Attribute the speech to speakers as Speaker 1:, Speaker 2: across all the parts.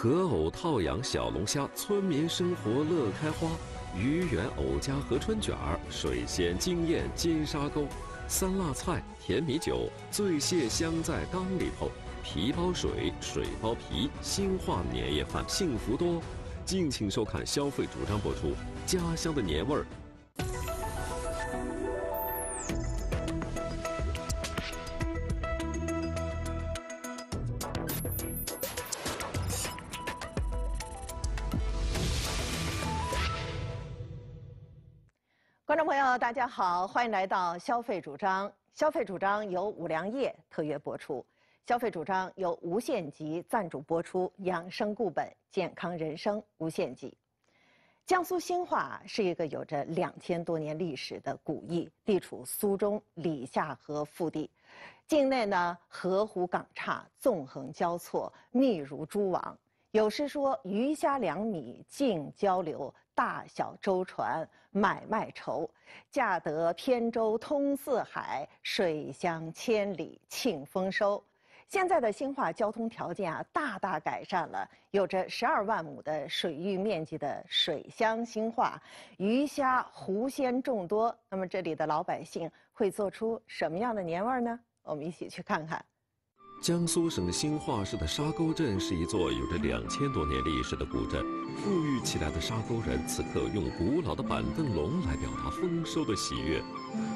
Speaker 1: 河藕套养小龙虾，村民生活乐开花。鱼圆藕夹和春卷儿，水鲜惊艳金沙沟。酸辣菜、甜米酒，醉蟹香在缸里头。皮包水，水包皮，兴化年夜饭幸福多。敬请收看消费主张播出，家乡的年味儿。
Speaker 2: 观众朋友，大家好，欢迎来到消费主张。消费主张由五粮液特约播出，消费主张由无限极赞助播出，养生固本，健康人生无限极。江苏兴化是一个有着2000多年历史的古邑，地处苏中里夏河腹地，境内呢河湖港岔纵横交错，密如蛛网。有诗说：“鱼虾两米竞交流，大小舟船买卖愁。驾得扁舟通四海，水乡千里庆丰收。”现在的兴化交通条件大大改善了，有着12万亩的水域面积的水乡兴化，鱼虾湖鲜众多。那么这里的老百姓会做出什么样的年味呢？我们一起去看看。
Speaker 1: 江苏省兴化市的沙沟镇是一座有着2000多年历史的古镇。富裕起来的沙沟人此刻用古老的板凳笼来表达丰收的喜悦。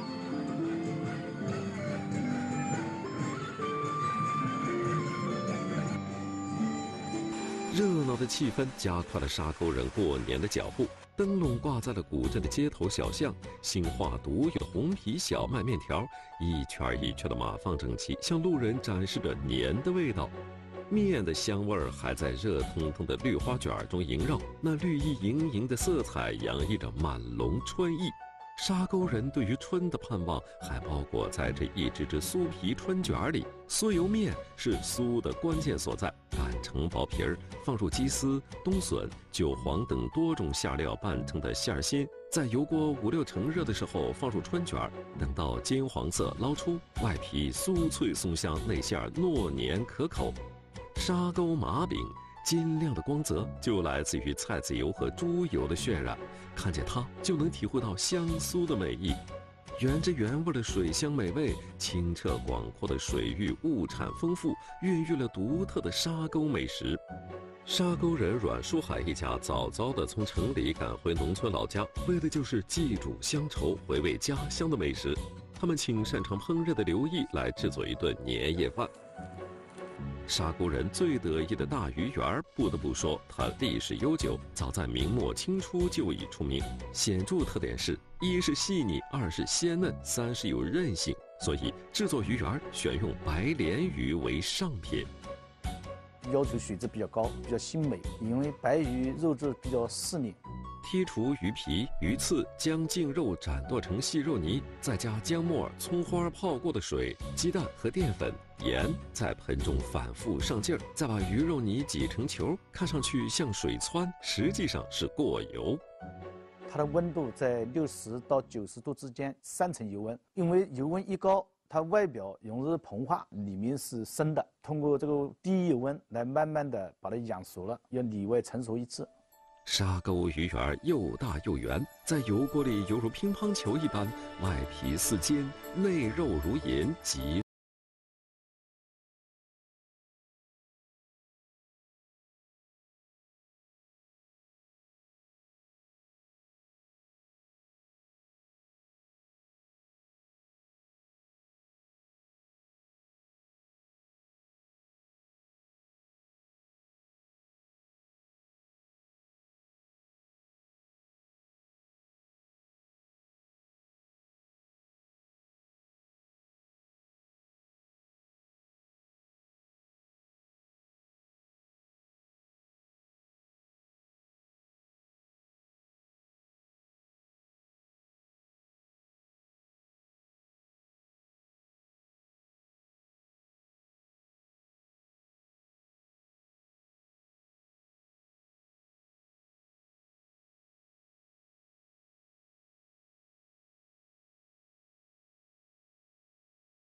Speaker 1: 热闹的气氛加快了沙沟人过年的脚步。灯笼挂在了古镇的街头小巷，兴化独有的红皮小麦面条一圈一圈的码放整齐，向路人展示着年的味道。面的香味儿还在热腾腾的绿花卷中萦绕，那绿意盈盈的色彩洋溢着满笼春意。沙沟人对于春的盼望还包裹在这一只只酥皮春卷里。酥油面是酥的关键所在，擀成薄皮儿，放入鸡丝、冬笋、韭黄等多种馅料拌成的馅心，在油锅5、6成热的时候放入春卷，等到金黄色捞出，外皮酥脆松香，内馅糯黏可口。沙沟麻饼金亮的光泽就来自于菜籽油和猪油的渲染，看见它就能体会到香酥的美意。原汁原味的水乡美味，清澈广阔的水域物产丰富，孕育了独特的沙沟美食。沙沟人阮书海一家早早地从城里赶回农村老家，为的就是祭祖乡愁，回味家乡的美食。他们请擅长烹饪的刘毅来制作一顿年夜饭。沙沟人最得意的大鱼圆，不得不说它历史悠久，早在明末清初就已出名。显著特点是：一是细腻，二是鲜嫩，三是有韧性。所以制作鱼圆选用白鲢鱼为上品。
Speaker 3: 要求水质比较高，比较鲜美，因为白鱼肉质比较细腻。
Speaker 1: 剔除鱼皮、鱼刺，将净肉斩剁成细肉泥，再加姜末、葱花泡过的水、鸡蛋和淀粉、盐，在盆中反复上劲儿，再把鱼肉泥挤成球，看上去像水汆，实际上是过油。
Speaker 3: 它的温度在60到90度之间，3层油温。因为油温一高，它外表容易膨化，里面是生的。通过这个低油温来慢慢的把它养熟了，要里外成熟一致。
Speaker 1: 沙沟鱼圆又大又圆，在油锅里犹如乒乓球一般，外皮似金，内肉如银，极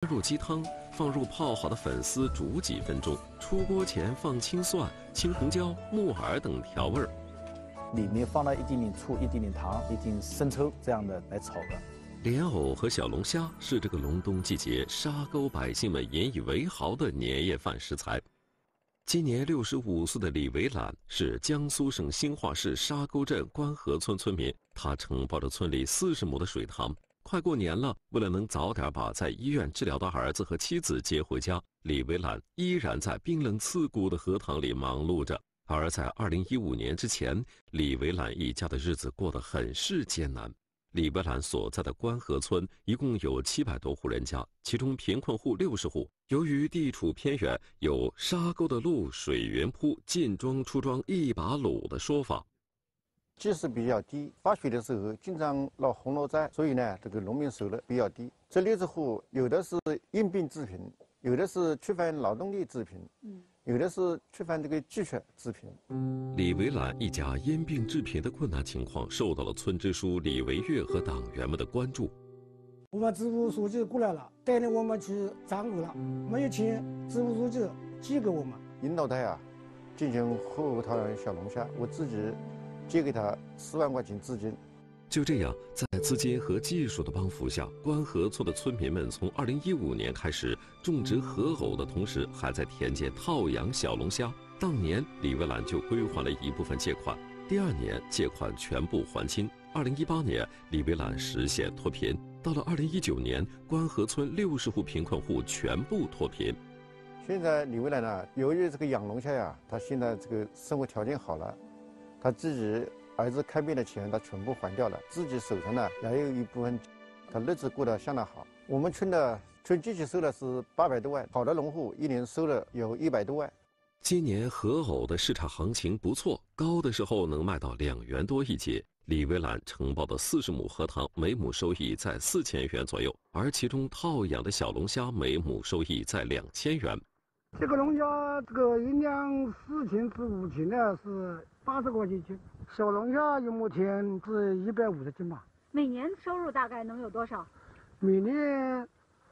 Speaker 1: 入鸡汤，放入泡好的粉丝煮几分钟。出锅前放青蒜、青红椒、木耳等调味儿。
Speaker 3: 里面放了一点点醋、一点点糖、一点生抽，这样的来炒的。
Speaker 1: 莲藕和小龙虾是这个隆冬季节沙沟百姓们引以为豪的年夜饭食材。今年65岁的李维览是江苏省兴化市沙沟镇关河村村民，他承包着村里40亩的水塘。快过年了，为了能早点把在医院治疗的儿子和妻子接回家，李维览依然在冰冷刺骨的荷塘里忙碌着。而在2015年之前，李维览一家的日子过得很是艰难。李维览所在的关河村一共有700多户人家，其中贫困户60户。由于地处偏远，有沙沟的路水源铺，进庄出庄一把卤的说法。
Speaker 4: 基数比较低，发水的时候经常闹洪涝灾，所以呢，这个农民收入比较低。这60户有的是因病致贫，有的是缺乏劳动力致贫，有的是缺乏这个积蓄致贫。
Speaker 1: 李维览一家因病致贫的困难情况受到了村支书李维岳和党员们的关注。
Speaker 5: 我们支部书记过来了，带领我们去账户了，没有钱，支部书记寄给我们。
Speaker 4: 引导他进行河藕套养小龙虾，我自己借给他4万块钱资金。
Speaker 1: 就这样，在资金和技术的帮扶下，关河村的村民们从2015年开始种植河藕的同时，还在田间套养小龙虾。当年，李维览就归还了一部分借款，第2年借款全部还清。2018年，李维览实现脱贫。到了2019年，关河村60户贫困户全部脱贫。
Speaker 4: 现在李维览呢，由于这个养龙虾他现在这个生活条件好了，他自己儿子看病的钱他全部还掉了，自己手上呢也有一部分，他日子过得相当好。我们村的春季期收入是800多万，好的农户一年收入有100多万。
Speaker 1: 今年河藕的市场行情不错，高的时候能卖到2元多一节。李维览承包的40亩荷塘，每亩收益在4000元左右，而其中套养的小龙虾每亩收益在2000元。
Speaker 5: 这个龙虾这个一两4000至5000呢是80块钱斤，小龙虾目前是150斤吧。
Speaker 6: 每年收入大概能有多少？
Speaker 5: 每年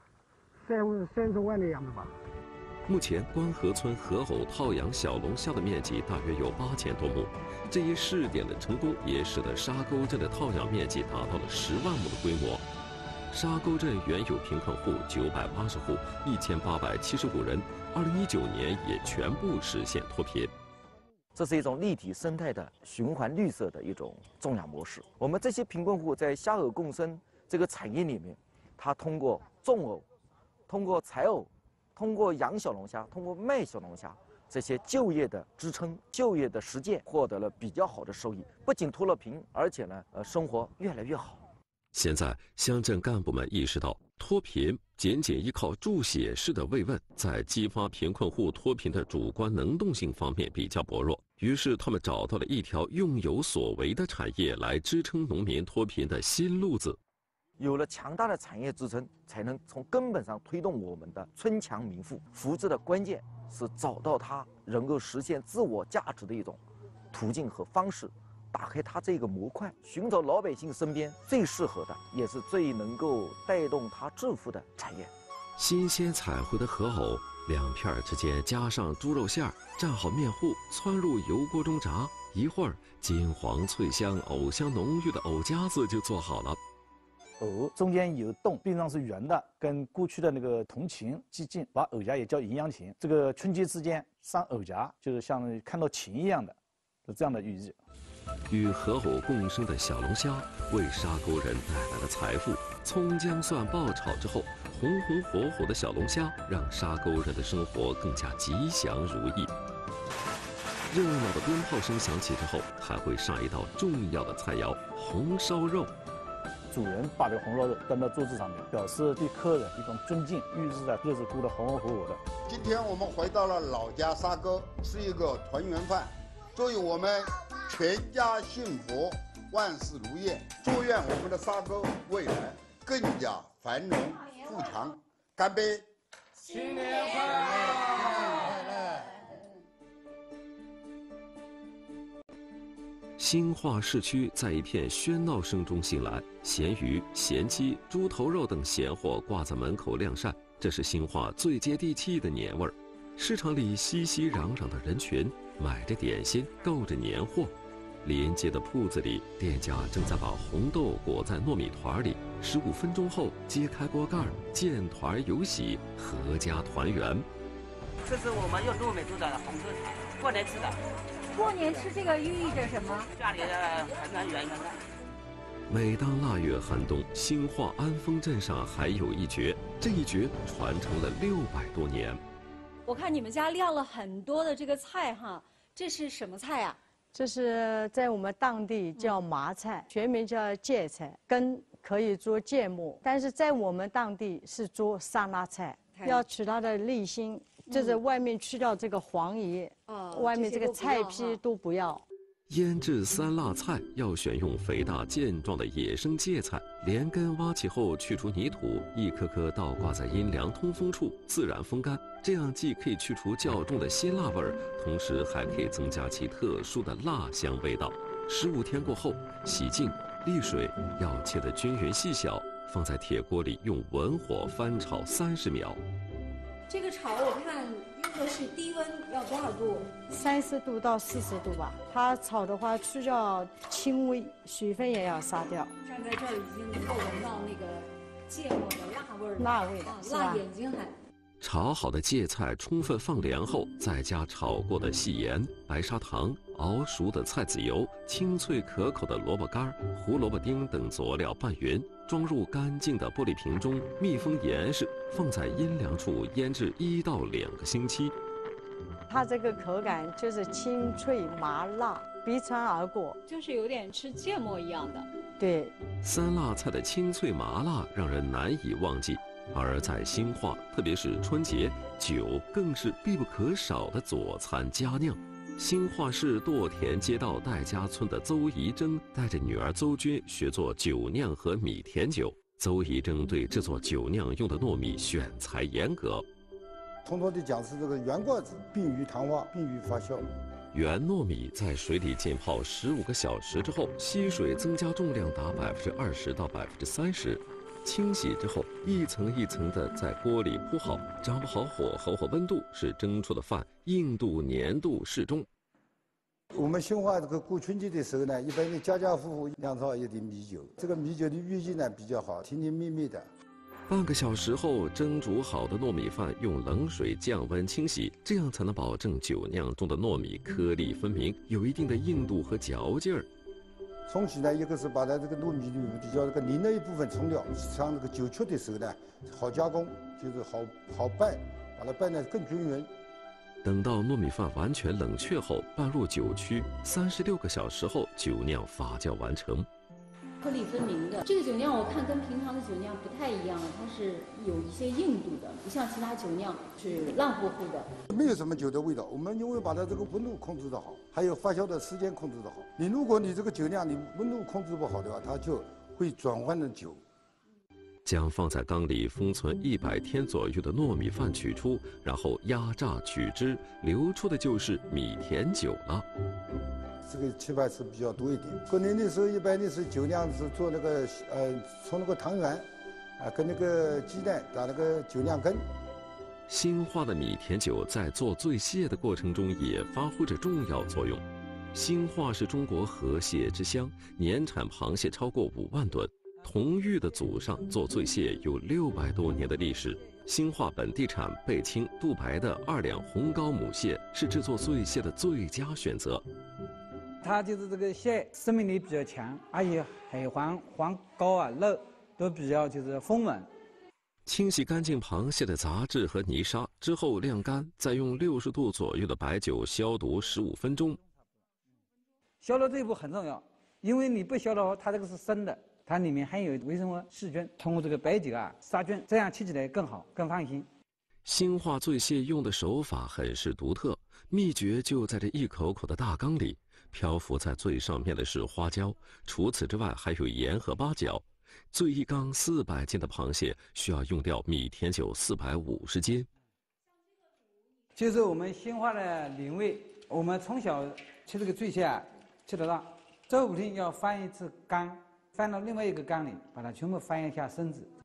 Speaker 5: 30万的样子吧。
Speaker 1: 目前关河村河藕套养小龙虾的面积大约有8000多亩，这一试点的成功也使得沙沟镇的套养面积达到了10万亩的规模。沙沟镇原有贫困户980户，1875人，2019年也全部实现脱贫。
Speaker 7: 这是一种立体生态的循环绿色的一种种养模式。我们这些贫困户在虾藕共生这个产业里面，他通过种藕，通过采藕，通过养小龙虾，通过卖小龙虾，这些就业的支撑、就业的实践，获得了比较好的收益。不仅脱了贫，而且呢，生活越来越好。
Speaker 1: 现在，乡镇干部们意识到，脱贫仅仅依靠注血式的慰问，在激发贫困户脱贫的主观能动性方面比较薄弱。于是，他们找到了一条用有所为的产业来支撑农民脱贫的新路子。
Speaker 7: 有了强大的产业支撑，才能从根本上推动我们的村强民富。福祉的关键是找到它能够实现自我价值的一种途径和方式。打开它这个模块，寻找老百姓身边最适合的，也是最能够带动他致富的产业。
Speaker 1: 新鲜采回的河藕，2片之间加上猪肉馅儿，蘸好面糊，汆入油锅中炸，一会儿金黄脆香、藕香浓郁的藕夹子就做好了。
Speaker 3: 藕中间有洞，边上是圆的，跟过去的那个铜钱接近，把藕夹也叫营养钱。这个春节之间上藕夹，就是像看到钱一样的，是这样的寓意。
Speaker 1: 与河藕共生的小龙虾为沙沟人带来了财富。葱姜蒜爆炒之后，红红火火的小龙虾让沙沟人的生活更加吉祥如意。热闹的鞭炮声响起之后，还会上一道重要的菜肴——红烧肉。
Speaker 3: 主人把这个红烧肉端到桌子上面，表示对客人一种尊敬，预示着日子过得红红火火的。
Speaker 8: 今天我们回到了老家沙沟，吃一个团圆饭，祝愿我们全家幸福，万事如意。祝愿我们的沙沟未来更加繁荣富强。干杯！
Speaker 5: 新年快乐！
Speaker 1: 兴化市区在一片喧闹声中醒来，咸鱼、咸鸡、猪头肉等咸货挂在门口晾晒。 这是兴化最接地气的年味儿。市场里熙熙攘攘的人群，买着点心，购着年货。临街的铺子里，店家正在把红豆裹在糯米团里，15分钟后揭开锅盖，见团有喜，阖家团圆。
Speaker 9: 这是我们用糯米做的红豆菜，过年吃的。
Speaker 6: 过年吃这个寓意着什么？
Speaker 9: 家里的团团圆圆的。
Speaker 1: 每当腊月寒冬，兴化安丰镇上还有一绝，这一绝传承了600多年。
Speaker 10: 我看你们家晾了很多的这个菜哈，这是什么菜啊？
Speaker 11: 这是在我们当地叫麻菜，学名叫芥菜，根可以做芥末，但是在我们当地是做沙拉菜，要取它的粒心，就是外面去掉这个黄叶，外面这个菜皮都不要。
Speaker 1: 腌制酸辣菜要选用肥大健壮的野生芥菜，连根挖起后去除泥土，一颗颗倒挂在阴凉通风处自然风干，这样既可以去除较重的辛辣味儿，同时还可以增加其特殊的辣香味道。15天过后，洗净沥水，要切得均匀细小，放在铁锅里用文火翻炒30秒。
Speaker 10: 这个炒我看用的是低温，要多少度
Speaker 11: ？30度到40度吧。它炒的话需要轻煨，水分也要杀掉。
Speaker 10: 站在这儿已经能够闻到那个芥末的辣味儿，
Speaker 11: 辣味的，
Speaker 10: 辣眼睛还。
Speaker 1: 炒好的芥菜充分放凉后，再加炒过的细盐、白砂糖、熬熟的菜籽油、清脆可口的萝卜干、胡萝卜丁等佐料拌匀，装入干净的玻璃瓶中，密封严实，放在阴凉处腌制1到2个星期。
Speaker 11: 它这个口感就是清脆麻辣，鼻穿而过，
Speaker 10: 就是有点吃芥末一样的。
Speaker 11: 对，
Speaker 1: 酸辣菜的清脆麻辣让人难以忘记。而在兴化，特别是春节，酒更是必不可少的佐餐佳酿。兴化市垛田街道戴家村的邹怡珍带着女儿邹娟学做酒酿和米甜酒。邹怡珍对制作酒酿用的糯米选材严格。
Speaker 12: 通俗地讲是这个圆罐子，便于糖化，便于发酵。
Speaker 1: 原糯米在水里浸泡15个小时之后，吸水增加重量达20%到30%。清洗之后，一层一层的在锅里铺好，掌握好火候和温度，使蒸出的饭硬度、粘度适中。
Speaker 12: 我们兴化这个过春节的时候呢，一般的家家户户酿造一点米酒，这个米酒的寓意呢比较好，甜甜蜜蜜的。
Speaker 1: 半个小时后，蒸煮好的糯米饭用冷水降温清洗，这样才能保证酒酿中的糯米颗粒分明，有一定的硬度和嚼劲儿。
Speaker 12: 冲洗呢，一个是把它这个糯米里比较这个凝的一部分冲掉，像这个酒曲的时候呢，好加工，就是好拌，把它拌得更均匀。
Speaker 1: 等到糯米饭完全冷却后，拌入酒曲，36个小时后，酒酿发酵完成。
Speaker 10: 颗粒分明的这个酒酿，我看跟平常的酒酿不太一样，它是有一些硬度的，不像其他酒酿是烂乎乎的。
Speaker 12: 没有什么酒的味道，我们因为把它这个温度控制得好，还有发酵的时间控制得好。如果你这个酒酿你温度控制不好的话，它就会转换成酒。
Speaker 1: 将放在缸里封存100天左右的糯米饭取出，然后压榨取汁，流出的就是米甜酒了。
Speaker 12: 这个期盼是比较多一点。过年的时候，一般的是酒酿是做那个从那个汤圆，跟那个鸡蛋打那个酒酿羹。
Speaker 1: 兴化的米甜酒在做醉蟹的过程中也发挥着重要作用。兴化是中国河蟹之乡，年产螃蟹超过5万吨。同域的祖上做醉蟹有600多年的历史。兴化本地产贝青、杜白的2两红膏母蟹是制作醉蟹的最佳选择。
Speaker 13: 它就是这个蟹生命力比较强，而且海黄、黄膏啊、肉都比较就是丰满。
Speaker 1: 清洗干净螃蟹的杂质和泥沙之后晾干，再用60度左右的白酒消毒15分钟。
Speaker 13: 消毒这一步很重要，因为你不消毒，它这个是生的，它里面含有微生物细菌，通过这个白酒杀菌，这样吃起来更好、更放心。
Speaker 1: 兴化醉蟹用的手法很是独特，秘诀就在这一口口的大缸里。漂浮在最上面的是花椒，除此之外还有盐和八角。醉一缸400斤的螃蟹需要用掉米甜酒450斤。
Speaker 13: 就是我们兴化的领味，我们从小吃这个醉蟹吃得到，周5天要翻一次缸，翻到另外一个缸里，把它全部翻一下身子。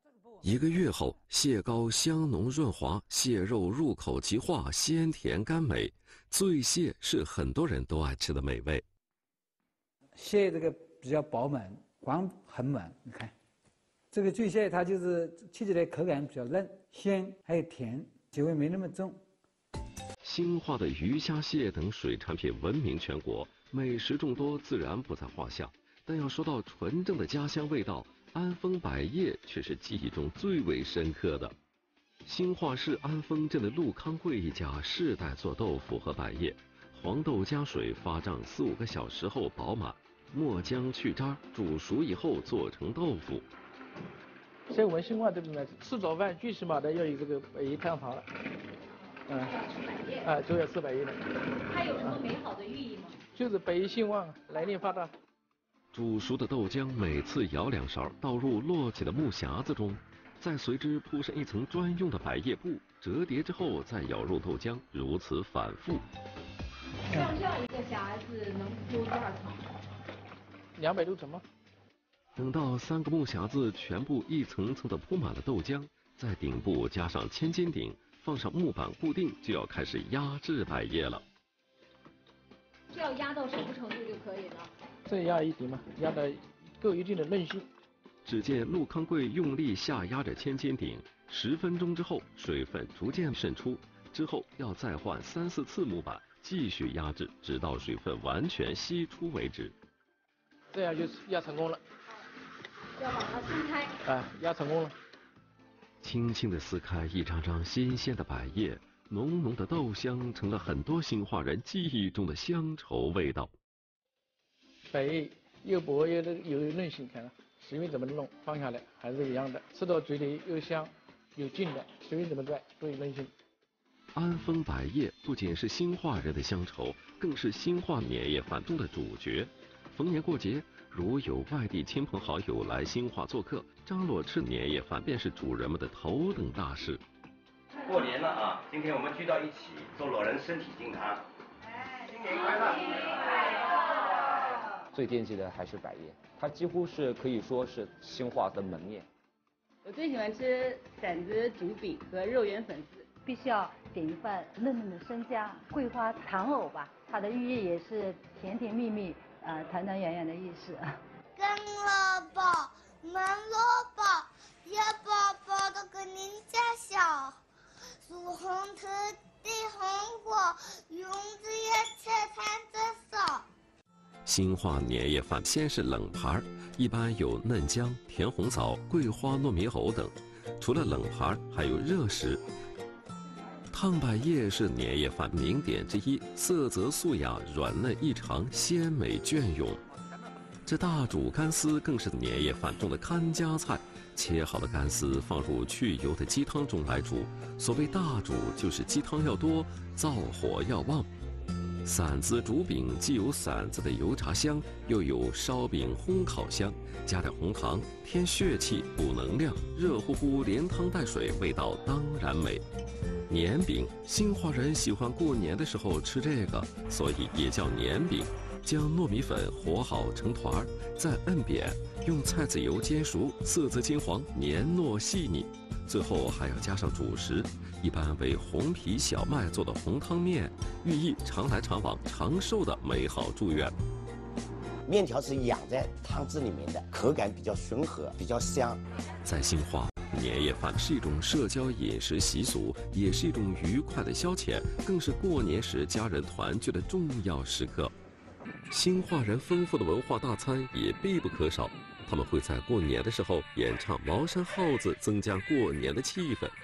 Speaker 1: 1个月后，蟹膏香浓润滑，蟹肉入口即化，鲜甜甘美。醉蟹是很多人都爱吃的美味。
Speaker 13: 蟹这个比较饱满，黄很满，你看，这个醉蟹它就是吃起来口感比较嫩、鲜，还有甜，酒味没那么重。
Speaker 1: 兴化的鱼虾蟹等水产品闻名全国，美食众多，自然不在话下。但要说到纯正的家乡味道，安丰百叶却是记忆中最为深刻的。兴化市安丰镇的陆康贵一家世代做豆腐和百叶，黄豆加水发胀4、5个小时后饱满，末浆去渣，煮熟以后做成豆腐。
Speaker 14: 在我们兴化这边呢，吃早饭最起码的要有这个百叶汤汤了。就要吃百叶的。
Speaker 10: 它有什么美好的寓意吗？
Speaker 14: 就是百叶兴旺，来年发大。
Speaker 1: 煮熟的豆浆每次舀2勺，倒入摞起的木匣子中，再随之铺上一层专用的百叶布，折叠之后再舀入豆浆，如此反复。
Speaker 10: 像这样一个匣子能铺多少层
Speaker 14: ？200多层吗？
Speaker 1: 等到3个木匣子全部一层层的铺满了豆浆，在顶部加上千斤顶，放上木板固定，就要开始压制百叶了。
Speaker 10: 这要压到什么程度就可以呢？
Speaker 14: 再压一点嘛，压到够一定的韧性。
Speaker 1: 只见陆康贵用力下压着千斤顶，10分钟之后，水分逐渐渗出，之后要再换3、4次木板，继续压制，直到水分完全析出为止。
Speaker 14: 这样就压成功了。
Speaker 10: 要把它撕开。
Speaker 14: 压成功了。
Speaker 1: 轻轻地撕开一张张新鲜的百叶，浓浓的豆香成了很多兴化人记忆中的乡愁味道。
Speaker 14: 百叶又薄又有韧性，看了随便怎么弄，放下来还是一样的，吃到嘴里又香又劲的，随便怎么拽都有韧性。
Speaker 1: 安丰百叶不仅是兴化人的乡愁，更是兴化年夜饭中的主角。逢年过节，如有外地亲朋好友来兴化做客，张罗吃年夜饭便是主人们的头等大事。
Speaker 15: 过年了啊，今天我们聚到一起，祝老人身体健康，新年快乐！
Speaker 16: 最惦记的还是百叶，它几乎是可以说是兴化的门面。
Speaker 17: 我最喜欢吃馓子煮饼和肉圆粉丝，
Speaker 6: 必须要点一份嫩嫩的生姜、桂花糖藕吧，它的寓意也是甜甜蜜蜜、团团圆圆的意思。
Speaker 18: 跟萝卜、焖萝卜，也薄薄的跟您家小，素红土地红火，用子也切摊着手。
Speaker 1: 兴化年夜饭先是冷盘，一般有嫩姜、甜红枣、桂花糯米藕等。除了冷盘，还有热食。烫百叶是年夜饭名点之一，色泽素雅，软嫩异常，鲜美隽永。这大煮干丝更是年夜饭中的看家菜。切好的干丝放入去油的鸡汤中来煮。所谓大煮，就是鸡汤要多，灶火要旺。馓子煮饼既有馓子的油炸香，又有烧饼烘烤香，加点红糖添血气补能量，热乎乎连汤带水，味道当然美。年饼，兴化人喜欢过年的时候吃这个，所以也叫年饼。将糯米粉和好成团，再摁扁，用菜籽油煎熟，色泽金黄，黏糯细腻。最后还要加上主食，一般为红皮小麦做的红汤面，寓意常来常往、长寿的美好祝愿。
Speaker 19: 面条是养在汤汁里面的，口感比较顺和，比较香。
Speaker 1: 在兴化，年夜饭是一种社交饮食习俗，也是一种愉快的消遣，更是过年时家人团聚的重要时刻。兴化人丰富的文化大餐也必不可少，他们会在过年的时候演唱《茅山号子》，增加过年的气氛。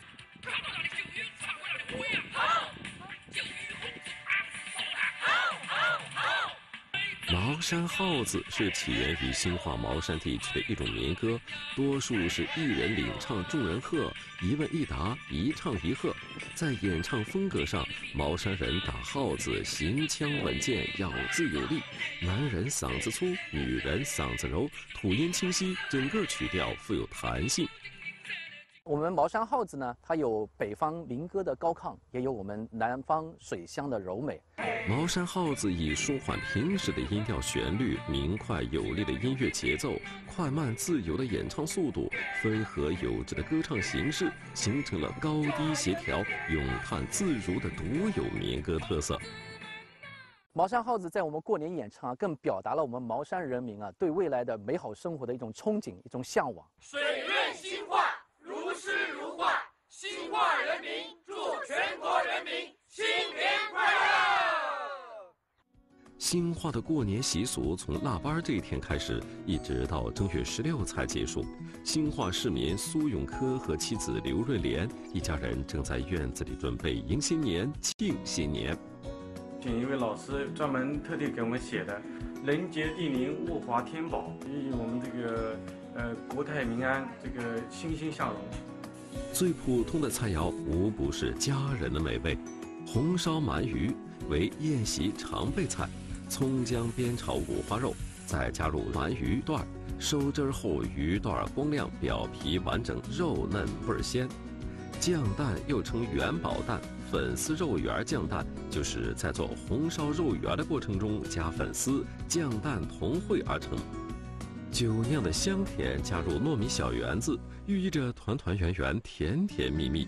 Speaker 1: 茅山号子是起源于兴化茅山地区的一种民歌，多数是一人领唱，众人和，一问一答，一唱一和。在演唱风格上，茅山人打号子行腔稳健，咬字有力；男人嗓子粗，女人嗓子柔，吐音清晰，整个曲调富有弹性。
Speaker 20: 我们茅山号子呢，它有北方民歌的高亢，也有我们南方水乡的柔美。
Speaker 1: 茅山号子以舒缓平实的音调旋律、明快有力的音乐节奏、快慢自由的演唱速度、分合有致的歌唱形式，形成了高低协调、咏叹自如的独有民歌特色。
Speaker 20: 茅山号子在我们过年演唱啊，更表达了我们茅山人民啊对未来的美好生活的一种憧憬、一种向往。
Speaker 21: 水润兴化，如诗如画，兴化人民，祝全国人民新年快乐！
Speaker 1: 兴化的过年习俗从腊八这一天开始，一直到正月16才结束。兴化市民苏永科和妻子刘瑞莲一家人正在院子里准备迎新年、庆新年。
Speaker 22: 请一位老师专门特地给我们写的“人杰地灵，物华天宝”，寓意我们这个国泰民安，这个欣欣向荣。
Speaker 1: 最普通的菜肴无不是家人的美味。红烧鳗鱼为宴席常备菜，葱姜煸炒五花肉，再加入鳗鱼段，收汁后鱼段光亮，表皮完整，肉嫩味鲜。酱蛋又称元宝蛋。粉丝肉圆酱蛋就是在做红烧肉圆的过程中加粉丝、酱蛋同烩而成。酒酿的香甜加入糯米小圆子，寓意着团团圆圆、甜甜蜜蜜。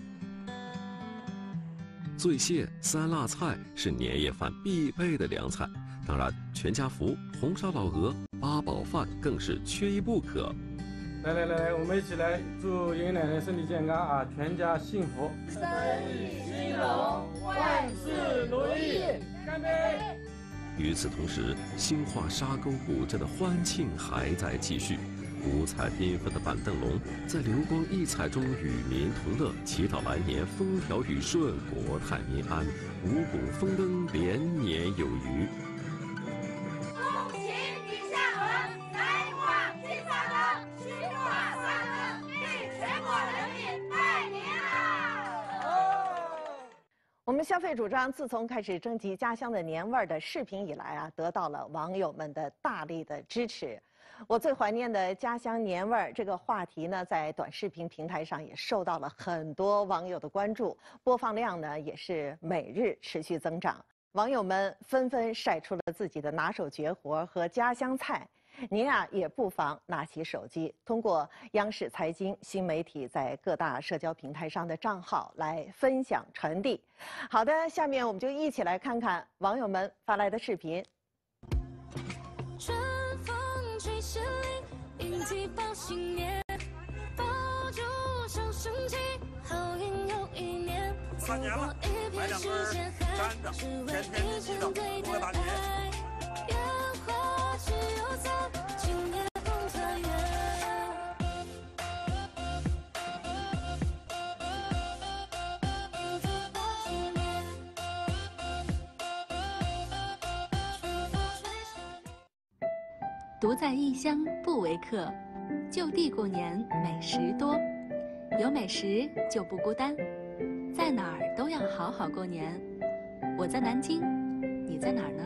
Speaker 1: 醉蟹、三辣菜是年夜饭必备的凉菜，当然全家福、红烧老鹅、八宝饭更是缺一不可。
Speaker 22: 来，我们一起来祝爷爷奶奶身体健康啊，全家幸福，
Speaker 21: 生意兴隆，万事如意，干杯！
Speaker 1: 与此同时，兴化沙沟古镇的欢庆还在继续。五彩缤纷的板凳龙在流光溢彩中与民同乐，祈祷来年风调雨顺、国泰民安，五谷丰登，连年有余。
Speaker 21: 恭喜你下河，财旺金发达，兴化沙沟给全国人民拜年啦！
Speaker 2: 我们消费主张自从开始征集家乡的年味儿的视频以来啊，得到了网友们的大力的支持。我最怀念的家乡年味儿这个话题呢，在短视频平台上也受到了很多网友的关注，播放量呢也是每日持续增长。网友们纷纷晒出了自己的拿手绝活和家乡菜。您啊也不妨拿起手机，通过央视财经新媒体在各大社交平台上的账号来分享传递。好的，下面我们就一起来看看网友们发来的视频。
Speaker 21: 春风吹十里，迎接报新年，爆竹声声起，好运又一年。
Speaker 23: 大年了，买两根粘的，甜甜蜜蜜的，过个大年。
Speaker 21: 烟花只有在今夜共团圆。
Speaker 24: 独在异乡不为客，就地过年美食多，有美食就不孤单，在哪儿都要好好过年。我在南京，你在哪儿呢？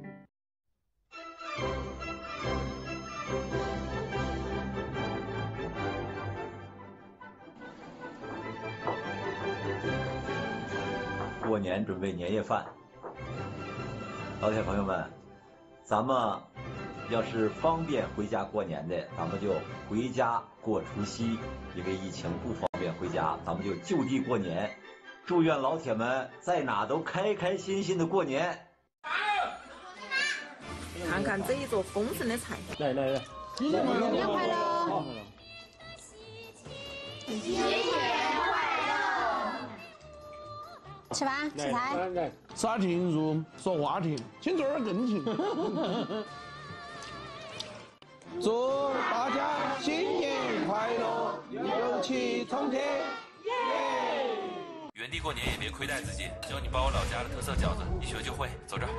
Speaker 25: 过年准备年夜饭，老铁朋友们，咱们要是方便回家过年的，咱们就回家过除夕；因为疫情不方便回家，咱们就地过年。祝愿老铁们在哪都开开心心的过年。
Speaker 26: 看看这一桌丰盛的菜，
Speaker 22: 来，
Speaker 26: 新年快乐！
Speaker 21: 新年快乐！
Speaker 27: 吃饭吃菜，
Speaker 28: 杀停入说话停，请坐点更停。祝大家新年快乐，牛气冲天！
Speaker 29: 原地过年也别亏待自己，教你包我老家的特色饺子，一学就会。走着。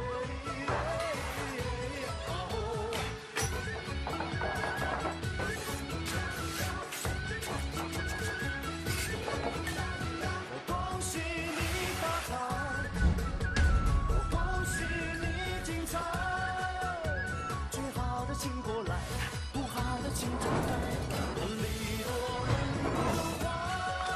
Speaker 21: 恭喜你发财，恭喜你精彩，最好的请过来，不好的请走开。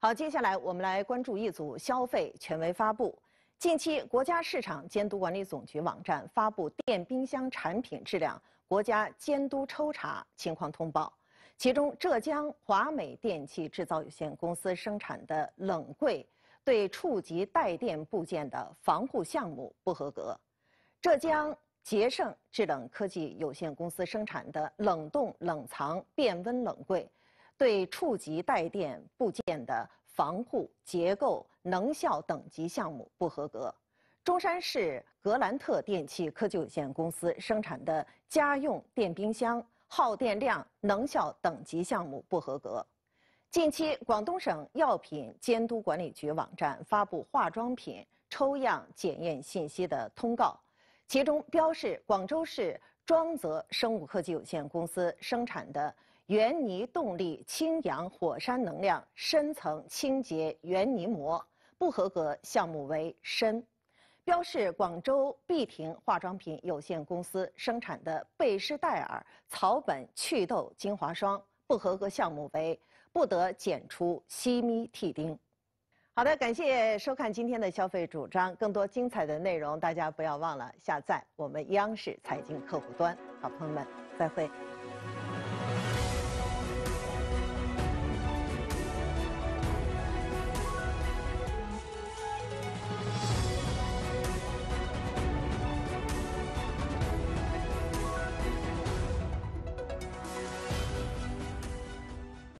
Speaker 2: 好，接下来我们来关注一组消费权威发布。近期，国家市场监督管理总局网站发布电冰箱产品质量国家监督抽查情况通报，其中浙江华美电器制造有限公司生产的冷柜对触及带电部件的防护项目不合格，浙江捷盛制冷科技有限公司生产的冷冻冷藏变温冷柜对触及带电部件的防护、结构、能效等级项目不合格。中山市格兰特电器科技有限公司生产的家用电冰箱耗电量、能效等级项目不合格。近期，广东省药品监督管理局网站发布化妆品抽样检验信息的通告，其中标示广州市庄泽生物科技有限公司生产的原泥动力氢氧火山能量深层清洁原泥膜不合格项目为砷。标示广州碧婷化妆品有限公司生产的贝诗戴尔草本祛痘精华霜不合格项目为不得检出西咪替丁。好的，感谢收看今天的消费主张，更多精彩的内容大家不要忘了下载我们央视财经客户端。好，朋友们，再会。